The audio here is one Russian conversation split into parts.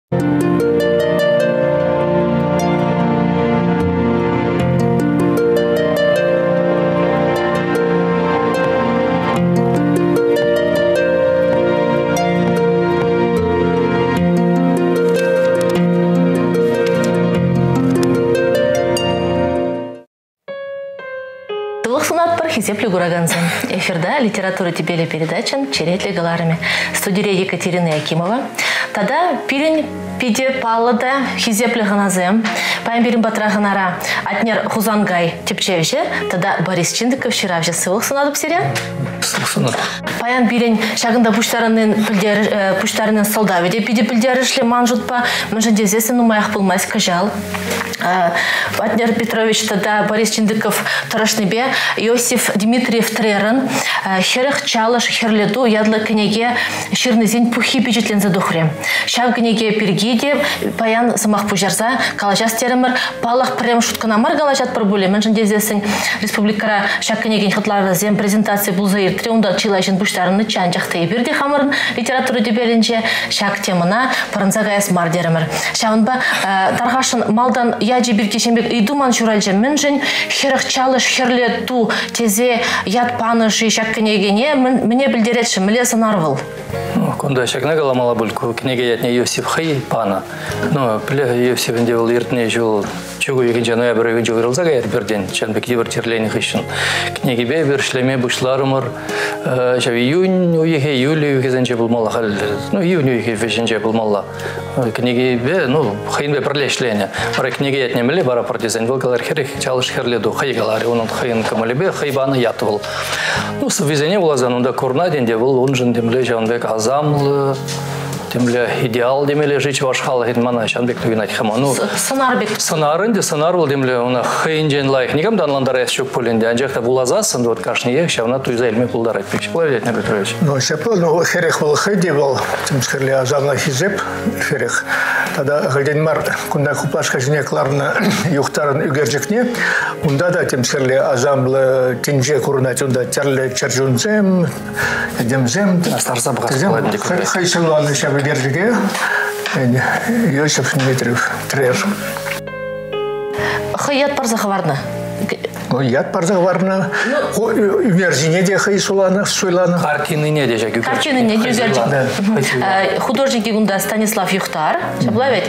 Хизеплю Гураганзен. Эфирда литература тебе передачан черетли галарами. Студия Екатерина Якимова. Тогда пирень пиде паллада хизеплю ганазем. Паем берем батраганара атнер хузангай тепчевже. Тогда Борис Чиндыков ширавже сывых санадып сирен. Паян бирень шагында пуштарының солдавиде пиде пильдерішле манжутпа. Мжандезесен умаях пылмайс кажал. Владимир Петрович, тогда Борис Чиндыков Тарашнебе, Иосиф Дмитриев Тререн, Херых Чалыш, Херледу, Ядла Кнеге, Ширнызин Пухи Пичетлен Задухре. Шав Кнеге Пергиде, Паян Самах Пужарза, Калажас Теремер, Палах Прем Шутканамар Галажат Пробуле, Менжандезесен Республика Шак Кнеге Хатлава Зем презентации Булзаир Триунда Чилайшин Буштарын Чанчахта и Бирди Хамарн, литература Дебелинче, Шак Темана, Паранзагаяс Мардеремер. Шаванба Тархашин Малдан Яджи Биркишембек и думан шуральжа менжен, херах чалыш, херле ту, тезе, яд паныш и шак княгине, мне бельдеретши, мле санарвал. Кунда шакна галамала бульку, книга ятне Йосиф Хай пана. Но плега Йосиф индевал иртне жил, чугу егинча ноябрь егинча вирилзага ерберден, чанбек дивер терлейних ищен. Книги бе бершлеме бушларымыр, шав июнь уехе, июль уехе булмала хал, ну июнь уехе вешенче булмала. Книги бе, ну хайн бе пролешлене. Пара книги ятне мле бара партизан был галар херих чалыш херледу, хай галари, он хайн камалебе, хай бана ятвал. Ну совизене влазан, он да курнаден девал, он жен демле жанбек азам. Темля идеал демеле жить ваш хал хитмана шанбек тугинать хаману сонарынде сонарул демле она хейнжен лайх никам данландар эсчук поленде анжакта булазасын вот кашни ех шавна туйзайлме пулдарать печплавить не Петрович. Ну сепл ну херех был хедевал тимскерли азамла хизеп херех тогда гайденмар кунда куплашка жинекларна юхтарын үгержекне унда да тимскерли азамла тинже курнать унда чарле чаржунзем демзем старса бгаслади хайшаланы шабы держиге Иосиф Дмитриев Трер. Хаят парзахварна. Яд парзахварна. Верзине де хайсулана суйлана. Картины не дежа. Картины не дежа. Художники гунда Станислав Юхтар. Шаблавить.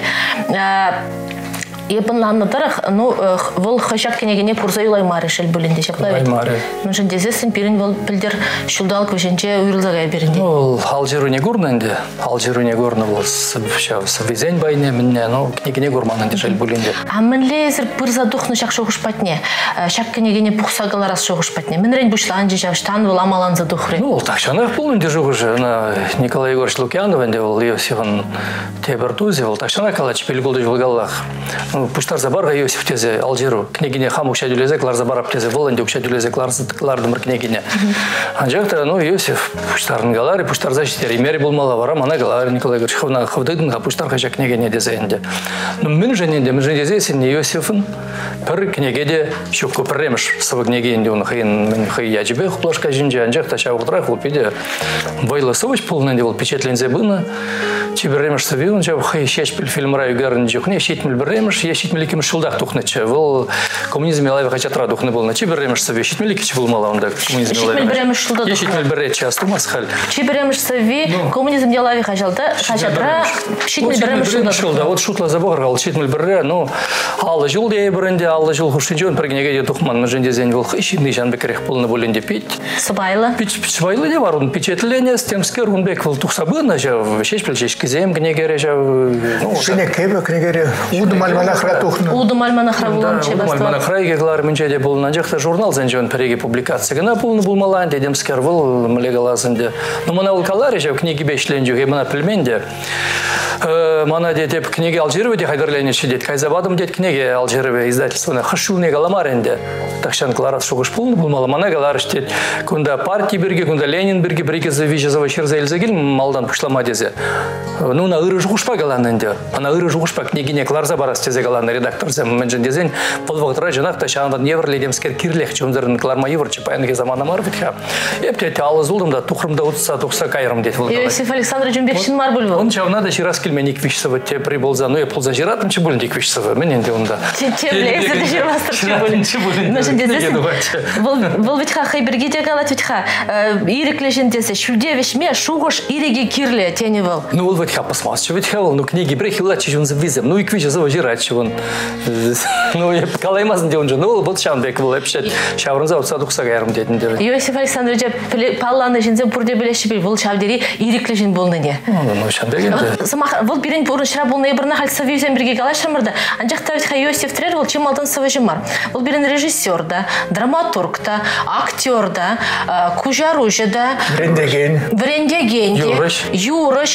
Ебанланнатарах, ну, вол хашак кенегене курзаюлай маришель булинде шаплавит. Мужен дезесен пирин вол пилдер шулдал квешенче уйрылзагай беринде. Ну, алжиру не гурнанде, алжиру не гурна был совизень байне минне, ну, княгине гурмананде шель булинде. А мен лезер пырза духну шак шогушпатне, шак кенегене пухсагаларас шогушпатне. Мен рень бушланже шавштан вол амалан за духре. Ну, так шанах полненде жугуже, на Николай Егорович Лукьяновенде вол Иосифан Тебертузе вол, так шанах калач пельгулды жулгаллах. Пуштар забарға Иосиф тезе Алжиру княгине хам укшадюлезек лар забарап тезе воланде укшадюлезек лардымыр княгине. Анжакта ну Иосиф пуштарын галари пуштар защитер имери булмала вара мана галари Николай Егорович хавна хавдыдын ха пуштар хаша княгине дезенде. Ну мен дезесен Иосифын пір княгеде шук көпіремеш сывы княгине он хайн хай яджибе хуплашка жинже анжакта шаугутра хулпиде вайла совыч полненде вол печетлензе бына чиберемеш савион жав хай шешпил фильмра югарн жухне шитмил беремеш я шитмиликим шулдах тухныча вол коммунизм лайва хачатра духны был на чиберемеш сави шитмилики был мала онда коммунизм лайва шитмил беремеш шулдах я шитмил бере часто масхал чиберемеш сави коммунизм лайва хачалда хачатра шитмил беремеш шулдах вот шутла заборгал шитмил бере ну алла жулде беренде алла жул хушинжон прегнеге тухман маженде зен вол хишинный жан бекрех полны боленде пить сабайла сабайла де бар он печетлене с тем скер он бек вол тухсабына жав шешпил кизем княгере жав ну шине кебе княгере удум альманахра тухну удум альманахра булан чебастан удум альманахра геглар минчеде был нажахта журнал зенжон переги публикация гына полны булмаланде демскер вол млегаласынде ну мана ул каларе жав книги бешленжу гемана пельменде мана деп книги Алжирове де хайдерлене шидет кайзабадым дет книги Алжирове издательствоны хашулне галамаренде такшан кларат шугуш полны булмала мана галар штет кунда партия бирге кунда Ленин бирге бриге завижезова ширзаэльзегил малдан пушлама дезе ну на ыры жугушпа галаненде ана ыры жугушпа княгине кларза барас тезе галаны редактор зем менжендезен полвоктора жанакта шандан еврледемскер кирлех чумдырын кларма еврче паянге замана марвитха. Епте алыз улдымда тухрымда утса тухса кайрым дет. Иосиф Александрович Бекшин марбул был. Он чавна да ширас килменик вишсова те приболза, ну я полза жиратым чебульник вишсова. Мен энде унда. Темлезер жирвастыр чебулин. Менжендезен. Был ведь ха хайберге дегалат ведь ха иреклежендесе шудевишме шугош иреги кирле теневал. Ну вот ведь ха посмасчу ведь ха, ну книги брехила чижун завизем. Ну и квича завожирать чевон. Ну я калаймазн де он же, ну вот шанбек был вообще. Шаврын за утса тухса кайрым детін де. Иосиф Александрович палланы жинзе пурде билеши бил был шавдери иреклежен болны не. Ну шанбек энде. Самах вот бирен пурын шра болны бирна хал совизем бирге галашрамырда. Анжакта ведь ха Иосиф Трер был чем алтын совыжымар. Был бирен режиссер да, драматург да, актер да, кужаружа да. Брендеген. Юрыш.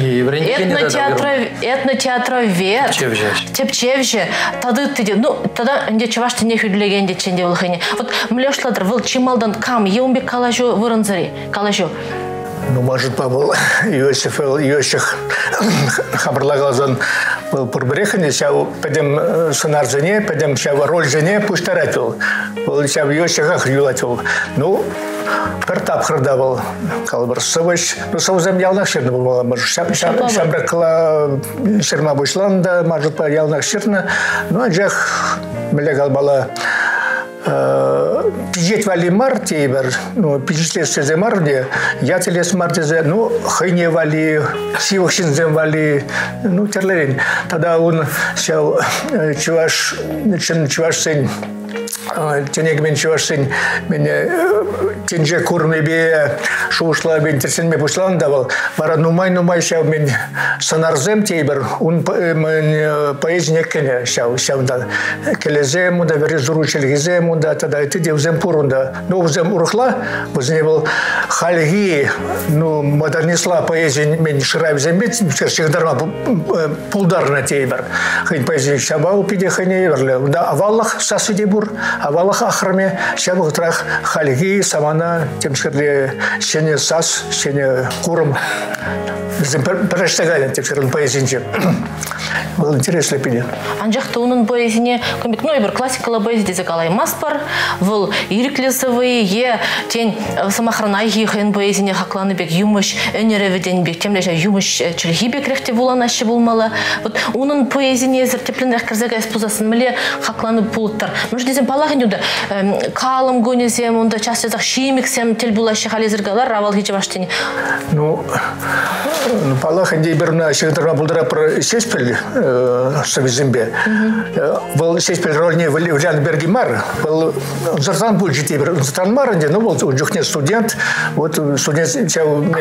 Этнотеатровед. Тепчевже. Тогда инде чавашты не хүдлегенде ченде улхыне. Вот млешладыр выл чималдан кам еумбек калажу вырынзари. Калажу. Ну, может, был Иосиф хабарлагалзан был пурбрехане, сяу пойдем сценар жене, пойдем сяу роль жене, пусть таратил. Был сяу Иосиф юлатил. Ну, картап храдавал, калбар сывыш. Ну, саузем ялнах ширна был, может, шабракла ширма бушланда, может, по ялнах ширна. Ну, а джах млегал бала пижет вали мартибер, ну пижет се марде, я телес мартезе, ну хайне вали, сивохшинзем вали, ну терлерин. Тогда он сел чуваш сень. Тенегмен чувашин меня тенже курмебе шушла бен терсенме бушлан давал. Бара нумай шау мен санарзем тейбер он поэзия кене шау да келезем да верезуручелгизем да тогда это девзем пурунда. Ну взем урхла, возне был хальги, ну модернисла поэзия мен шрайбзем бит всех дарма пулдарна тейбер. Хин поэзия шабау пиде хане верле. Да аваллах сасидебур Авалах ахраме, шабух трах хальги, самана, тем скорее, сене сас, сене куром. Перештагали, тем скорее, поэзинче. Был интересный пиде. Анжахта унын поэзине, комик, ну, ибер классикала поэзия закалай маспар, выл ириклесовые, тень самохранай хен поэзине хакланы бек юмыш, энереведен бек, тем лежа юмыш чельги бек рехте вуланащи булмала. Вот унын поэзине зертепленных карзага испузасын мле хакланы пулттар. Может, дезем палагын юда, калым гонезем, онда часто шимиксем, тел булащи халезергалар, равал хичеваштини. Ну, палагын дейберна шегдарма булдара про сеспель совизембе. Был сеспель рольне Влян Бергимар, был зартан бульджи дейбер, зартан маранде, ну, был джухне студент, вот студент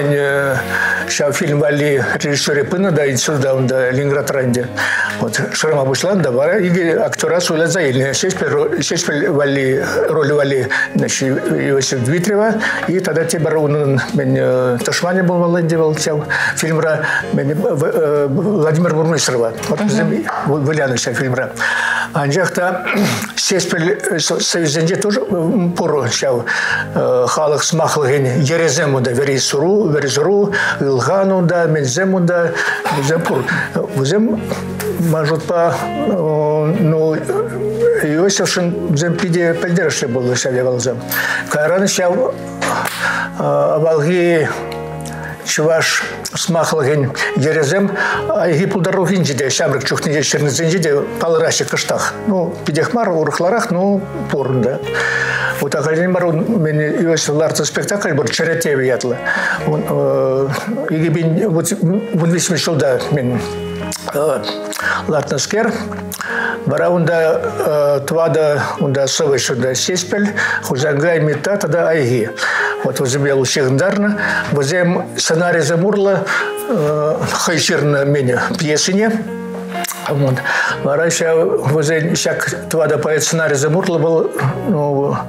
шау фильм вали режиссёре пына, да, инсурда, да, Ленинград ранде. Вот, Шрама Бушлан, да, бара, и актера Суля Заильня, Шеспель вали, роль вали, значит, Иосиф Дмитриева, и тогда тебе он Ташмане был володевал, фильмра Владимир Бурмистрова, вот Валяновича фильмра. Анжахта Шеспель Союзенде тоже пору шау халах смахлген Ерезему да Веризуру, Илгану да Мензему да Земпур. Взем может по ну Иосифшин земпиде пельдерши был шалевалзем. Каран шау авалги чуваш смахлген Ерезем, а гипулдарухин жиде шабрик чухни чернизен жиде палраши кыштах. Ну пидехмар урхларах, ну порында. Вот академия бар мен Иосиф Ларта спектакль бар черетеви ятла. Игибин вот висме шулда мен Лартнаскер. Бара унда твада унда совыш унда сеспель, хузангай мета тогда айги. Вот возьме лучшегндарно, возьмем сценарий замурла хайширна меня пьесине. Вот. Бара ще возьмем шак твада поэт сценарий замурла был, ну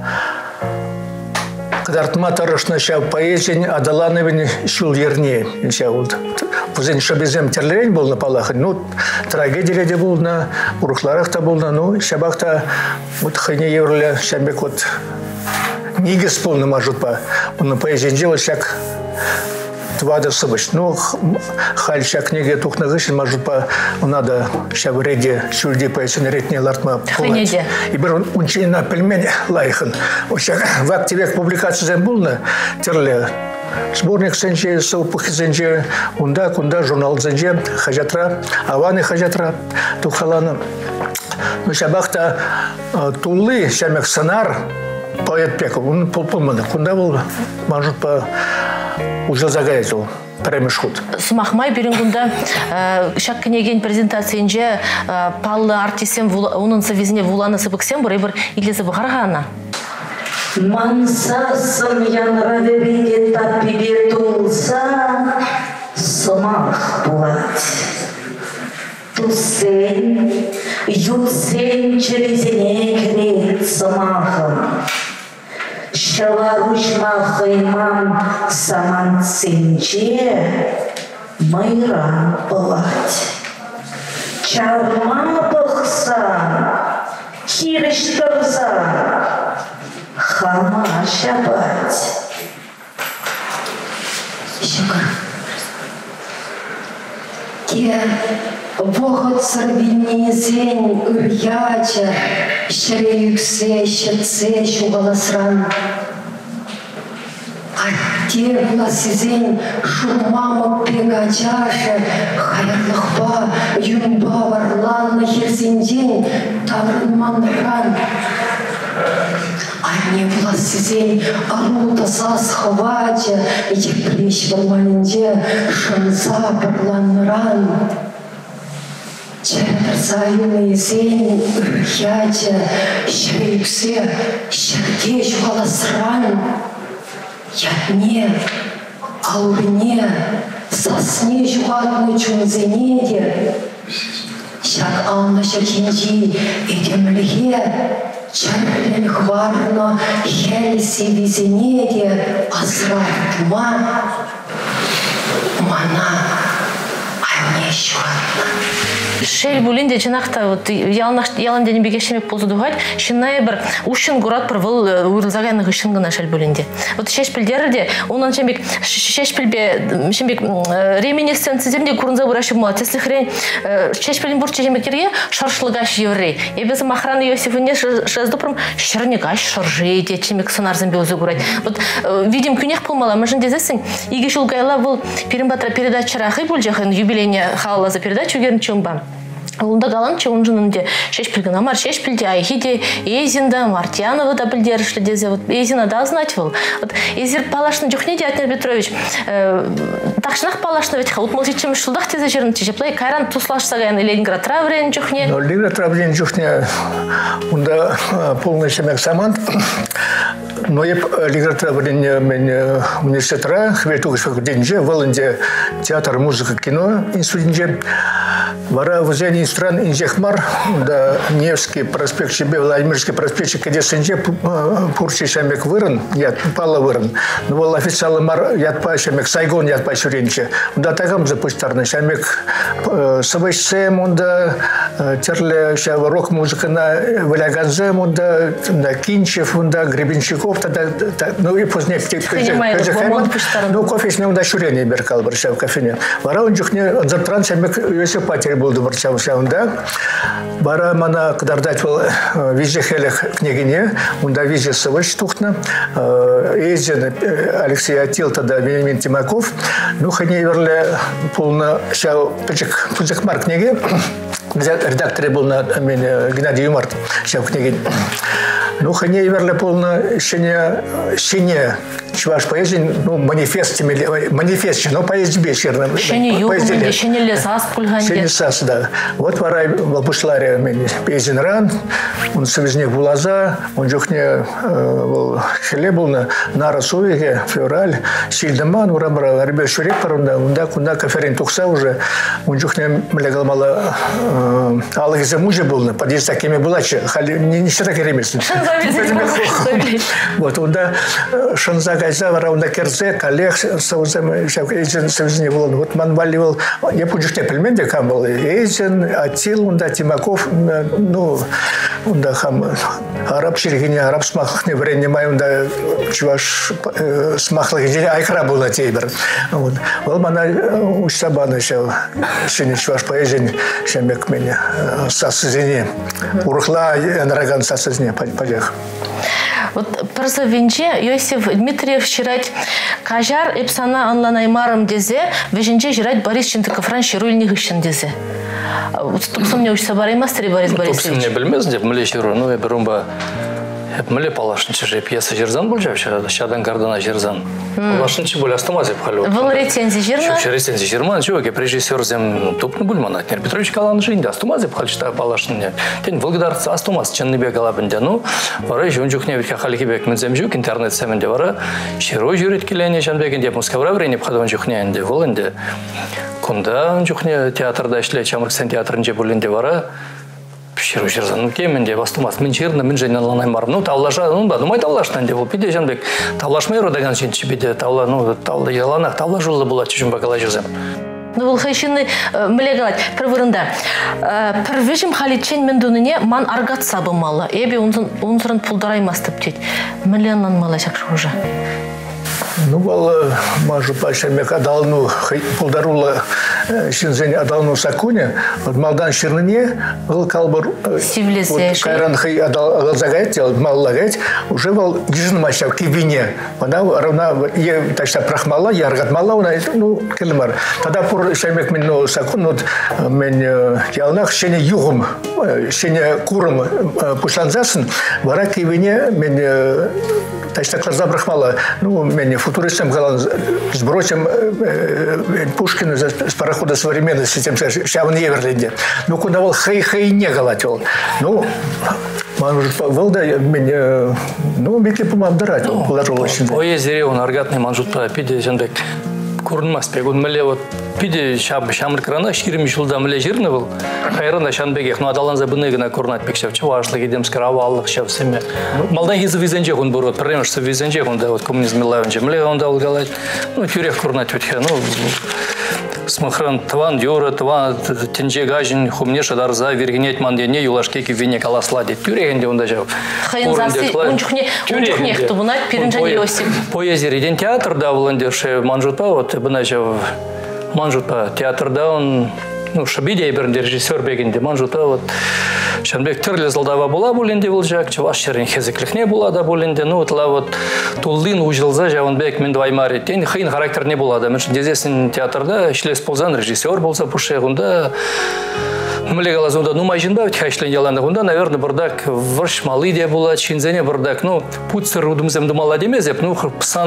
когда артматарышна ще поэзень адалановин шул ерне, ще вот. Позен шабезем терлерень был на палах, ну трагедия де был на урухларах-то был на, ну шабах-то вот хайне евроля шабек вот нигес полный может по, он на поэзии делал всяк твада сыбыш. Ну, хальча книги тухнагышин, может, надо ща реди сюрди поясен ретне лартма. Ханеде. И бір унчина пельмень лайхан. В активек публикации забылна, терле. Сборник сенче, сылпухи сенче, кунда журнал сенче, хажатра, аваны хажатра, тухаланы. Ну, шабахта тулы, шамек санар, поэт пеков, он полпылманы. Кунда был, может, уже загайзил. Премешхут. Сумахмай берингунда шак княгин презентациянже паллы артисем onun совезне вуланы сыбыксем бір илесі бұқарғана. Мансасым янра бебеге таппебе тулса, сумах бұлат. Тусен, юсен черезіне керет сумахым. Шаларушма хаймам саман сенче майран пылать. Чарма бұқса, киріштырса, хама шабать. Шүкір. Ке вғыт сырбиннезен үряча, шірейіксе, шетсе шуғаласыран. Те бұласызен шурмамы пегачашы, хайырлықпа, юнба варланны херзенден таврынмандыран. Они бұласызен арулта сас хвача, еплеш валманінде шанса бірланыран. Чәрдірзайыны зен үряча, шірейіксе, шірге шуғаласыран. Ятне, аурне, сосне жуғатны чунзенеде, шак анна шакинжи едемліге, чарлен хварно хелси визенеде, азратма, мана, айне жуғатна. Шел булинде жинақта яланден бегешемек болду дугайт, шинай бір ушын гурат бір выл уйрылзагайны гышын гына шел булинде. Вот шешпилдерде, онан шембек шешпилбе шембек ременестен сиземде курунза бурашып муат. Если хрен шешпилин бурче жемекерге шаршлыгаш еврей. И без махраны Йосифуне шаздупром шарнигаш шаржей де чемек сонарзен беузы гурать. Вот видим кюнех полмала, можен дезесин. Иге шулгайла был перембатра передача рахы бульджахын юбилейне хала за передачу герн чумба. Онда галанча онжынынде шешпілген амар шешпілде айхиде Эзинда, Мартьянова да білдерішлі дезе. Эзина да знать был. Эзир палашны жүхнеде Атнер Петрович. Тақшынақ палашны ведь хаут молчичем шылдақ тезе жерін тежеплей. Кайран туслашса гайын Ленинград траврен жүхне. Ленинград траврен жүхне. Онда полный шемек саман. Но я Ленинград траврен университетра. Хветугыш деньже. Валынде театр, музыка, кино институтинже. Вара в зене стран инжехмар, да Невский проспект себе, Владимирский проспект, где сенже пурчи шамек выран, я пала выран. Но был официально мар, я па шамек Сайгон, я па шуренче. Да такам запустарный шамек сабайсем, да терле шава рок музыка на Валяганзем, да Кинчев, да Гребенщиков, ну и позднее ну кофе с ним да шурение беркал барша в кофейне. Вара он жухне затран шамек Йосиф Патер болды барчамыша онда. Бара мана кадардать был визе хелех княгине, онда визе сывыш тухна. Эзин Алексей Атил тогда Вениамин Тимаков. Ну хане верле полно шау пучек марк книги. Редакторе был на Геннадий Юмарт шау книги. Ну хане верле полно щене чуваш поезжий, ну, манифест, но поезд вечером. Щене лесас пульганде. Щене лесас, да. Вот варай волпушларе поездин ран, он совезник булаза, он жухне хеле был на расуеге, февраль, сильдаман, урамбра, ребят шурек парунда, кунда коферин тухса уже, он жухне млегал мало алых замужа был, подъезд такими булачи, не все таки ремесленники. Вот, он да шанзага айза варауна керзе коллег соузем эйзен союзне был вот манваливал я пужте пельменде кам был эйзен атил унда Тимаков ну унда хам араб ширгине араб смахне время майунда чуваш смахлыгине айкра была тейбер вот ол мана ушсабана шел шини чуваш поэзен шемек меня сасызене урхла энраган сасызне пажах. Вот просто венче Йосиф Дмитриев ширать кажар эпсана анланаймарым дезе, венче ширать Борис Чентыков шируйльних ищен дезе. Тупсом не учится бараймастер и Борис Борисович. Тупсом не бельмез, деп мле ширу, ну я берумба. Мле палашниче же пьеса жерзан был же вчера, щадан кардана жерзан. Палашниче были астомазе пхали. Был рецензий жерна? Вообще рецензий жерман, чего я режиссер зем туп не был манат. Нер Петрович Калан жинди астомазе пхали что палашнине. Тень благодарца астомаз чен не бегала бенде. Ну, вара жунжухне ведь хахалики бек медземжук интернет семенде вара. Широ жюрит килене чен бегенде мускавра время пхадон жухне инде волынде. Кунда жухне театрда ишле Чамрыксен театрынже булинде вара. Ширу жерзан кемінде бастымас мен жерна мен женен ланайм бар ну тавлаша ну ба думай тавлаштан деп ол пиде жанбек тавлашмай родаган сенчи биде тавла ну тавла яланак тавла жолы була чужун бакала жозем ну бұл хайшины млегалат бір вырында первежим халичен мен дунине ман аргат сабымалы эби унсырын пулдараймастып дейді миллионнан мала шакшы уже. Ну, вал, мажу пальцем адалну пулдарула шинзень адалну сакуне, вот малдан ширнине, вал калбар. Civilization. Кайран хай адал загает, маллагает, уже вал гижн мачав кивине. Она равна е тачта прахмала, яргатмала, она ну кельмар. Тогда пор шаймек мен сакун, вот мен ялнах шене югум, шене куром пушланзасын, вара кивине мен тачта клаза брахмала. Ну мен футуристам галан сбросим Пушкина с парохода современности, тем шавн Еверлинде. Ну куда вал хей не галатил. Ну Валда меня, ну, беки помадырать, положил очень. Поезде он аргатный манжутта, пиде жандек, курнмас пегун меле вот пиде шамр крана, ширим шулда меле жирный был, хайрана шанбегех, ну адалан забыны гна курнат пекшав, чувашли гидем скраваллах шав семя. Малдан гизы визенчех он борот, премешься визенчех он да вот коммунизм лавенче, меле он дал галать, ну тюрех курнат ветхе, ну. Смахран тван юра тван тенже гажин хумнеша дарза вергенет мандене юлашкеки вине каласлади тюрегенде он даже хайнзасы унчухне хтубунат пиринжан Йосиф поезде театр да волонтерше манжута вот бнача манжута театрда он ну шабиде бер режиссер бегенде манжута вот Шанбек түрлі залдава була боленде бұл жак, чуваш шерін хезекліхне була да боленде, ну отла вот тулдин ужылза жауынбек мен дваймар еттен, хейн характер не була да, мен дезесін театрда шлес болзан режиссер болса пушеғында, Млегала зонда ну майжинба ведь хайшлен яланда гунда наверное бардак варш малы де була чинзене бардак ну пуцер удумзем думала демезеп ну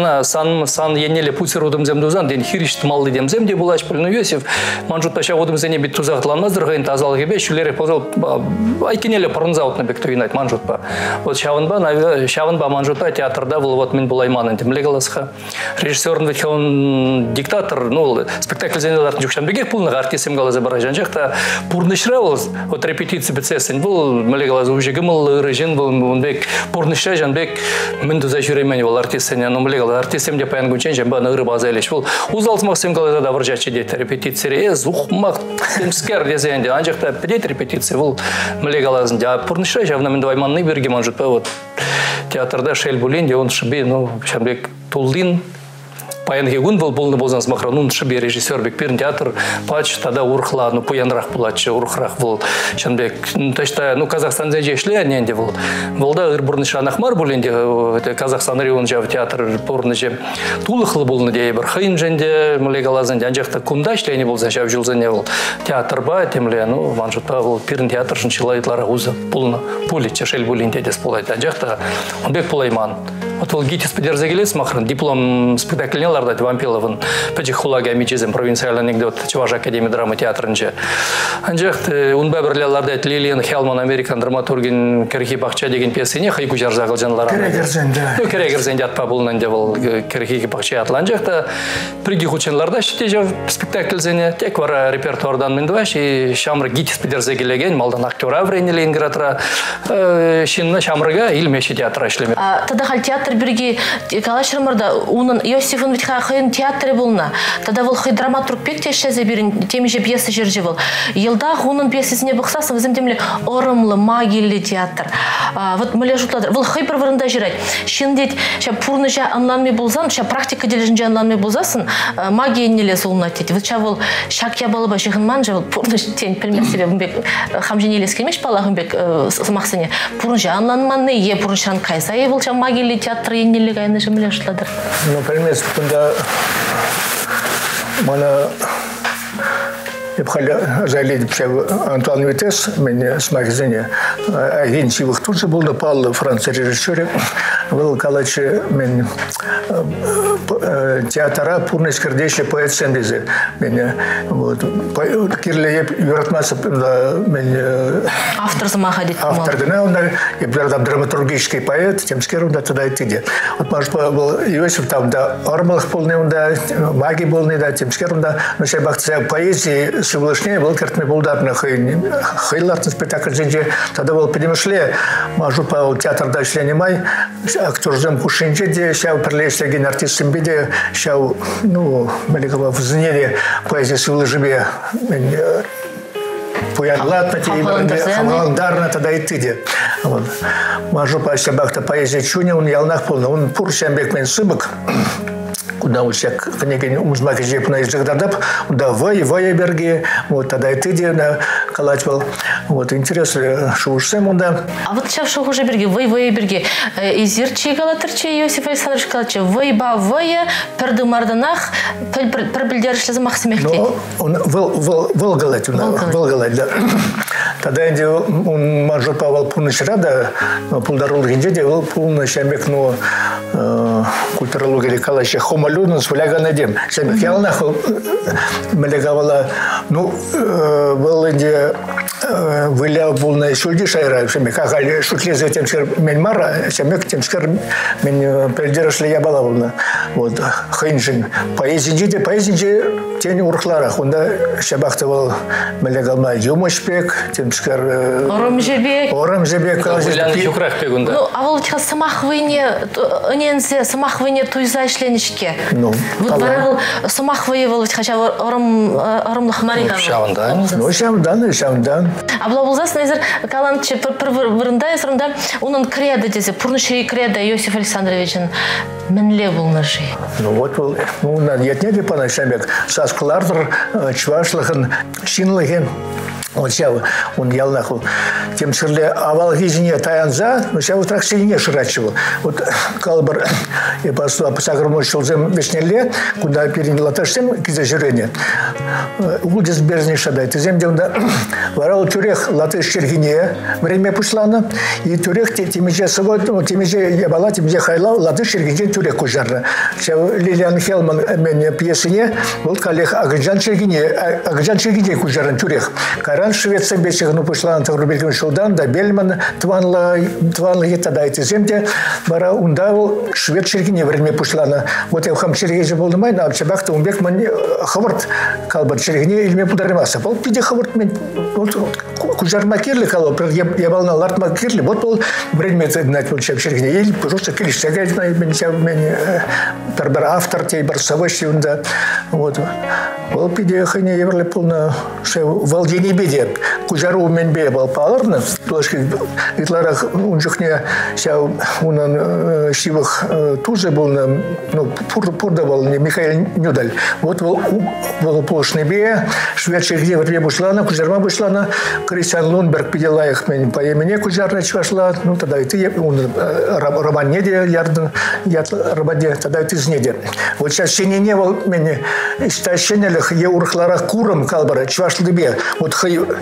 сан енеле пуцер удумзем дузан ден хириш малы демзем де була ну Йосиф манжут паша удумзене бит тузахтланмаз дыргын тазал гебе шулере позал айкинеле парнзаут на бектуинать манжутпа вот шаванба манжута театрда был вот мен булайман дем млегаласха режиссер ведь он диктатор ну спектакль зенелар жукшанбеге пулны артистем галаза баражан жакта пурныш вот репетиция бицесен был малегалаз уже гымыл режим был онбек порнышта жанбек минду зачуремени был артистен но малегал артистем де паян гучен жамба ныры базайлеш был узалс максим галаза да врачачи дет репетиция ухмак темскер дезенде анжакта педет репетиция был малегалаз да порнышта жавна минду айманны берге манжут вот театрда шел булин он шби ну жанбек тулдин Паянге гун был полный бозан смахранун шибе режиссер бек пирн театр пач тогда урхла ну пуянрах булачы урхрах был шанбек ташта ну Казахстан зенже шли аненде был волда ирбурны шанахмар буленде это Казахстан регион жав театр порныже тулыхлы булны дей бір хын женде млегалазен анжакта кунда шлени болса жав жылзене был театр ба темле ну манжута был пирн театр шынчылайтлары узы пулны пули чешел буленде дес булайт анжакта он бек пулайман вот ол гитис подерзегелес махран диплом спектакль ларда Вампиловын пәжихулага мичезем провинциальный анекдот Чуваш академия драмы театрынче. Анжақ унба бірлеларда Лилиан Хелман американ драматургин Керхи Бақча деген пьесене хайку жарзағыл жанлар. Керегерзен атпа болынан де бұл Керхи Бақча атланжақта приги хученларда шите жав спектакль зене тек вара репертуардан мендуаш и шамры гитис подерзегелеген малдан актера вренелен гратра шинна шамрыга илмеші театра ишлеме. Тогда хал театр Александр Берги калашырмырда унын Иосифович хайн театры булна. Тогда был хай драматург пек теше забирин теми же пьесы жерже был. Елда унын пьесесіне бақсасын візім демле орымлы магиялы театр. Вот мөле жутладыр. Был хай бір вырында жүрет. Шендет ша пурны жа анланмай болзан, ша практика дележін анланмай болзасын магия неле солна тет. Вот ша был шак я балыба жығынман жа пурны тен пілмен себе бек хамженеле скемеш палағын бек мақсыне. Пурны жа анланманны е пурны шан кайса е был ша магиялы театр еннелі гайны жа мөле жутладыр. Ну, пілмес бұнда мана епхаля зайледі Антуан Витес, мен с магазине агенсивых тут же был напал Франция режиссере. Был калачы мен театра пурный скордейший поэт сендезе. Мен вот кирле еп юратмасы мен автор замахадит. Автор гына он ебдардам драматургический поэт, тем скеру да туда идти. Вот может был Иосиф там да армалых полный он да маги полный да тем скеру да но сейчас бахтя поэзии Всевышний был картный булдарный хайлартный спектакль женже тогда был перемышле мажу по театр да члене май актер жем кушинже де ща прилезли ген артистом биде ща ну великого в знере поэзии Всевышнего пояглатно тебе халандарно тогда и ты де мажу по щабахта поэзии чуня он ялнах полный он пуршамбек мен сыбык куда у всех книги узмаки жепна из Жагдардап, да вой берги, вот тогда и ты на калач был, вот интересно, что уж сам да. А вот сейчас что уже берги, вой берги, изирчи галатырчи Иосиф Александрович калачи, вой пердумарданах, пербильдершли за махсмехти. Ну, он волгалать, да. Тогда он мажор павал пунш рада, пулдарул гинде, был пулна шамбек, но культурология калачи хомалюн с вляганой дем. Шамбек ялнах мелегавала, ну, был инде выляв был на шульди шайра, шамбек, а шутли за тем скер меньмара, шамбек тем скер мен пердершли я балавна. Вот хинжин поэзии тень урхларах, он да шабахтовал мелегалма юмошпек, тем скер Орамжебек. Ну, а вот самахвыне, ненсе самахвыне туйзайшленишке. Ну, вот барал самахвыевал, хотя орамлах марихан. Ну, шамдан. А блабулзас назар каланче вырында, сырында, onun креда дезе, пурныши креда Иосиф Александровичен менле был наши. Ну вот, ну, нет, не по нашамек, сасклардер, чвашлахен, шинлахен. Вот сейчас он ялнаху. Тем сырле авал гизине таянза, но сейчас вот так сильнее ширачивал. Вот калбар и по сагрому шелзем вешнеле, куда перенял латашем кизажирение. Улдис берзни шадай. Ты земде он варал тюрех латыш чергине время пушлана и тюрех темиже сегодня темиже ябала темиже хайла латыш чергине тюрех кужарна. Сейчас Лилиан Хелман меня пьесине вот коллег Агджан чергине кужарна тюрех. Раньше Швеция бесих, ну, пошла на Таврубельгин Шелдан, да Бельман, Тванла, тогда эти земли, бара ундавал, швед Чергине время пошла на, вот я в Хамчерге был на май, на Абчабахта, умбек ман хавард, калбар Чергине, или мне подаримаса. Пол пиде хавард, вот кужар макирли калбар, я был на ларт макирли, вот был время знать вот Чергине, или просто килиш, сягать на меня, пербер автор, те барсовощи, да, вот. Пол пиде хане еврли полно, что валдение беде. Кужару менбе был паларны, тоже итларах унжухне ся унан шивах тоже был ну пурда был Михаил Нюдаль. Вот был полшный бе шведший где вот бушлана кужарма бушлана Кристиан Лунберг пидела их мен по имени кужарна чвашла, ну тогда и ты он романеде ярден рабаде тогда и ты знеде. Вот сейчас не был мен истощенелых е урхларах курам калбара чвашлы бе. Вот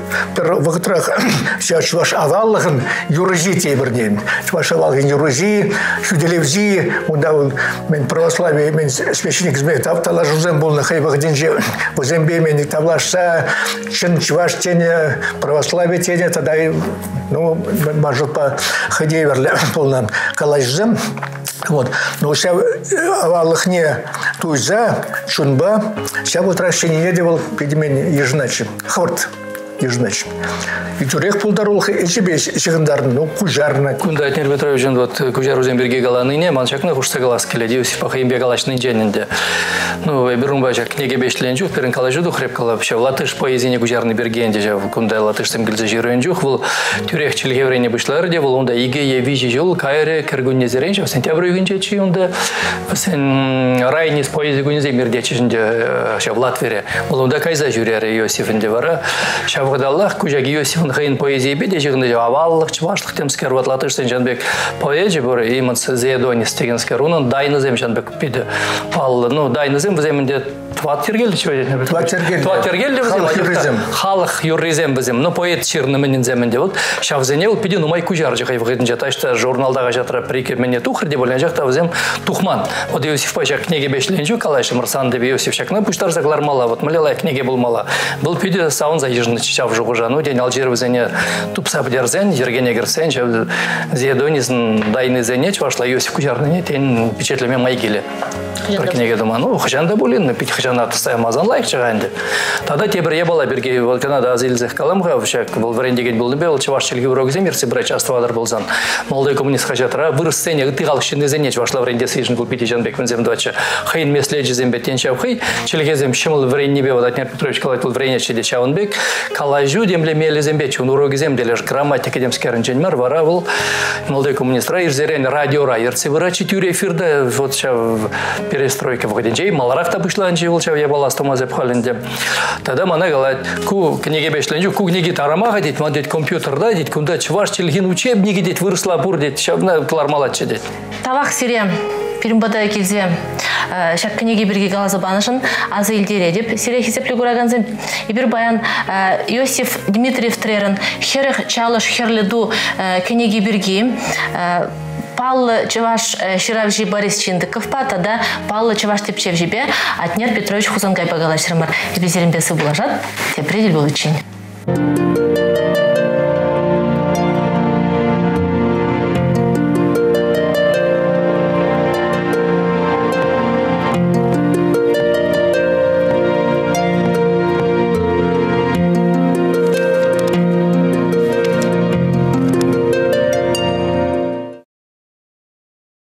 в которых сейчас ваш аваллахен юрзите вернее ваш аваллахен юрзи шуделевзи удал мен православие мен священник змеет автала жузем был на хайбах деньги в зембе мен тавлашса чин чваш тене православие тене тогда ну может по ходеверля полном калажзем. Вот, но сейчас аваллахне туйза чунба сейчас вот раньше не делал педимен ежначе хорт ежнач. И турек пулдарулхы эчебеш чыгындарын, ну, кужарна. Кунда Атнер Петрович, вот кужар Узенберге галаныне, манчакны хушсагалас келеди, Иосиф Пахаимбе галашный дженнинде. Ну, берун бачак книге бешленчух, перен калажуду хрепкала, вообще латыш поэзине кужарны бергенде, же кунда латыштым гилзе жиренчух, вол турек чилгеврене бышларде, вол онда иге евижи жол, кайре кыргунне зеренче, сентябрь югинчечи, онда сен райнис поэзи гунзе мирдечишинде, в Латвии. Вол онда кайза жюрери Иосифинде вара, шавгадаллах кужаги Иосифин хайын поэзии беде жигынде аваллық, чывашлық темскер вот латыштын жанбек поэзия бор, иманс зеедонис тегенскер, унан дайнызем жанбек пиде пал, ну дайнызем вземінде Тваттергел, халық юрризем бізем, но поэт ширнымынен земінде вот, шавзене ол пиде нумай кужар жақай вғытын жаташта журналдаға жатыра прикер мене тухыр деп олен жақта взем тухман. Вот Иосиф Пашак книге бешленчу, калайшы мырсан деп Иосиф шакна пуштар заглармала, вот мылелай книге болмала. Был пиде саун заежны чичав жуғужану, ден алжир взене тупсап дерзен, ергене герсен, чав зеедонизн дайны зене, чвашла Иосиф кужарныне, тен печетлеме майгеле. Про книге думаю, ну, хачанда болин, пить хачанда тыстаем азан лайк чаганде. Тогда тебір ебала берге Волканада азилзех каламға, вшак был варендеген был небе, ол чавашчылги урогзем, ерси брач аствадар болзан. Молодой коммунист хачатра, вырыстене, ытыгал шыны зене, чавашла варенде свижн кулпити жанбек вензем двача. Хайын меследжи зембе тенчав хай, чилгезем шымыл варен небе, вот Атнер Петрович калайт был варене чеде чаванбек, калайжу демле мели зембе, чун урогзем делеш грамматика демскерен дженмар, вара был молодой коммунист ра, ирзерен радиора, ерси врачи тюре эфирда, вот чав перестройка в Гадинджей, маларахта вышла анчи волчав я была стомазе пхаленде. Тогда мана галат ку книге бешленджу, ку книги тарамага дит, мандит компьютерда дит, кунда чваш чилгин учебники дит, выросла бур дит, шабна клармалатчы дит. Тавах сире Пирмбадай келзе шак книге бірге галазы банышын азы илдере деп сире хисеплі көраганзым ибір баян Иосиф Дмитриев трерін херех чалыш херледу книге бірге Паллы Чеваш Ширавжи Борис Чиндыков тогда Паллы Чеваш Тепчев жибе Атнер Петрович Хузангай Багалашрамар. Тебе зерембесы булажат, тебе предель был очень.